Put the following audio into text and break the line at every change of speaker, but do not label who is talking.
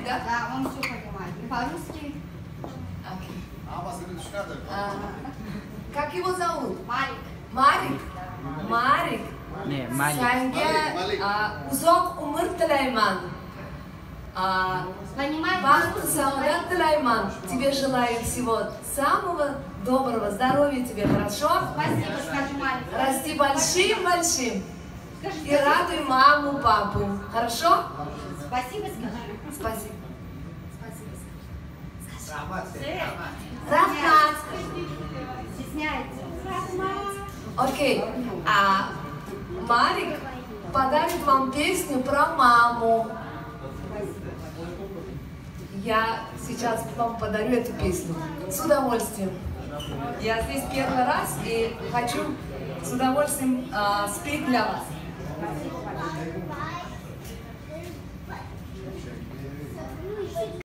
да?
Да, он все понимает. И по-русски.
Окей.
А,
Как его зовут?
Марик.
Марик? Марик.
Не, Малик.
Сенге узок умыр тілейман.
Понимает
Бақыт
по-русски,
саудат тілейман. Тебе желаю всего самого доброго, здоровья тебе, хорошо?
Спасибо, скажи, Марик.
Расти большим-большим.
Скажи,
И радуй маму, папу. Хорошо?
спасибо, скажи.
Спасибо.
Рахмат.
Рахмат.
Стесняется.
Окей. Марик подарит вам песню про маму. Я сейчас вам подарю эту песню. С удовольствием. Я здесь первый раз и хочу с удовольствием спеть для вас.